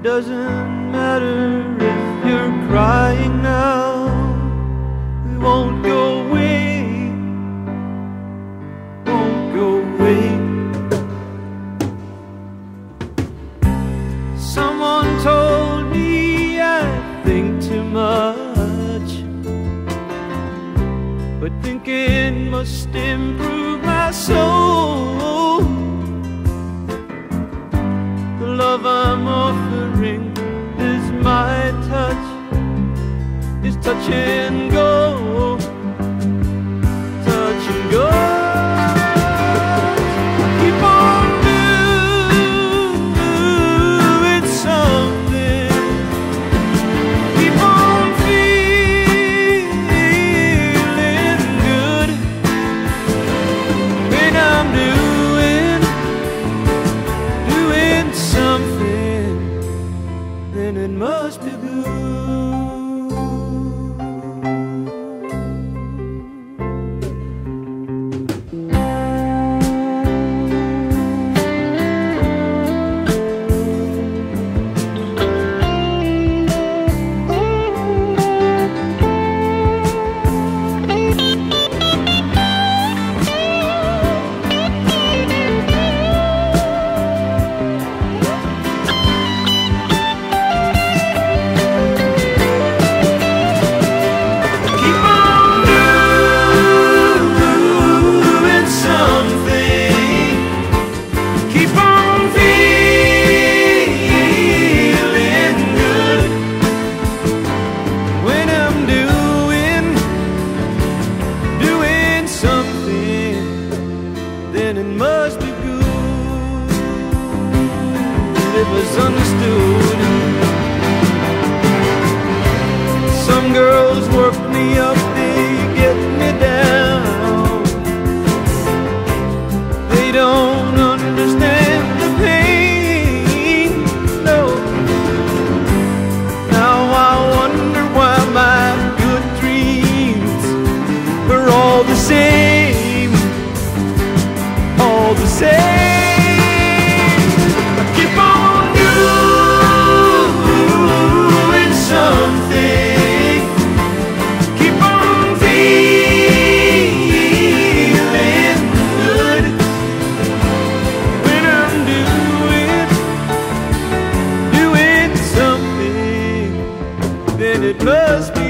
doesn't matter if you're crying now. We won't go away, won't go away. Someone told me I think too much, but thinking must improve my soul. The love I'm offering is my touch, is touch and go, touch and go. Keep on doing something, keep on feeling good. When I'm doing something, then it must be good. Then it must be good. It was understood. Some girls work me up, they get me down. They don't understand the pain, no. Now I wonder why my good dreams are all the same, all the same. Keep on doing something, keep on feeling good. When I'm doing something, then it must be